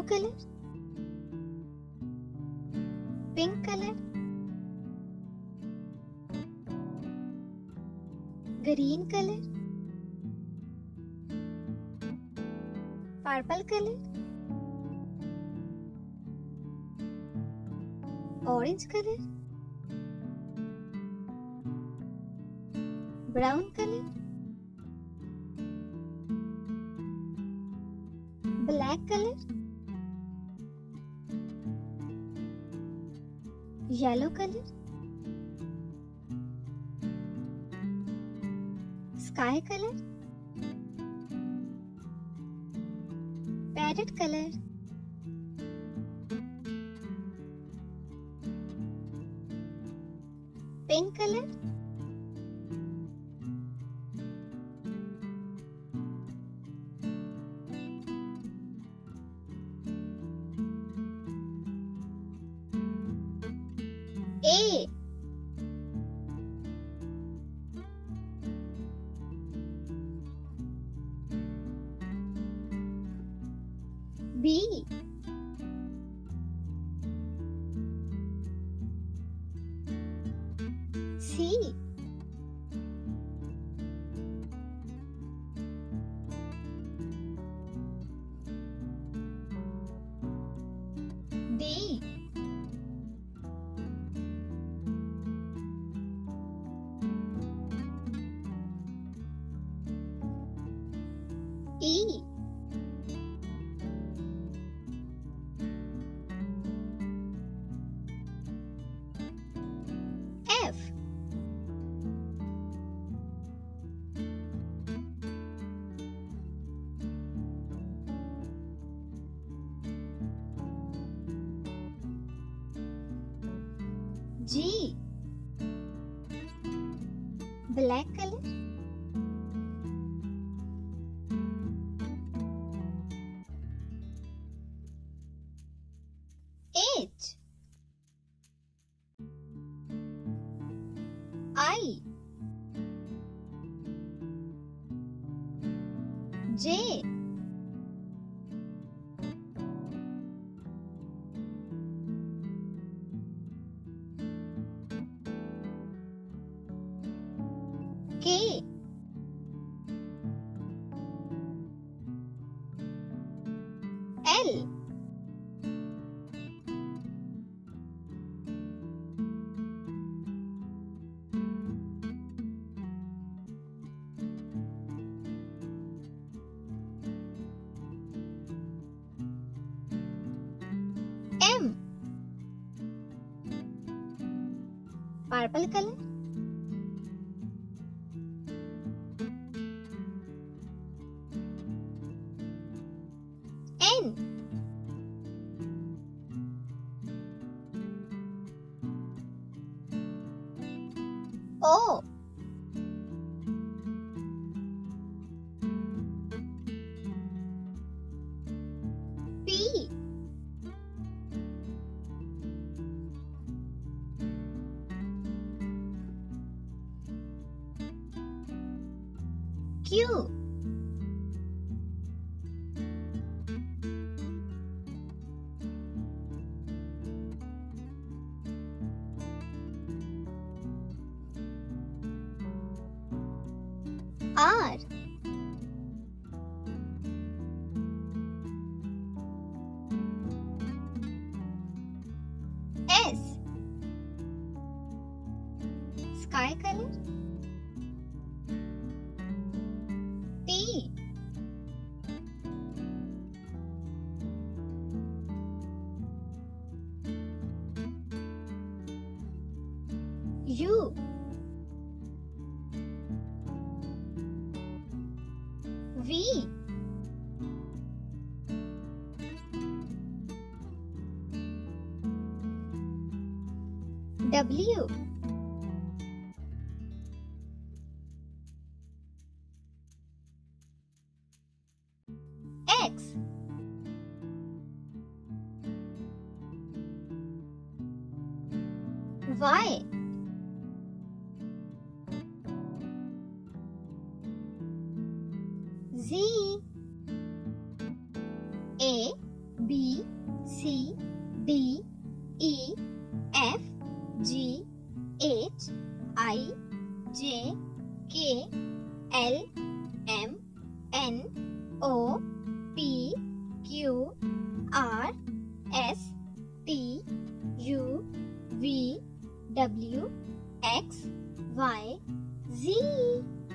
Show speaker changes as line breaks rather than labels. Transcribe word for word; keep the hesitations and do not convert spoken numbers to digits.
color, pink color, green color, purple color, orange color, brown color, black color, yellow color, sky color, parrot color, pink color, A, B, C, D, E, F, G, black color, H, I, J, K, L, M, purple color, N, O, P, Q, R, S, sky color, T, U, V, W, X, Y, Z, A, B C D E F G H I J K L M N O P Q R S T U V W X Y Z.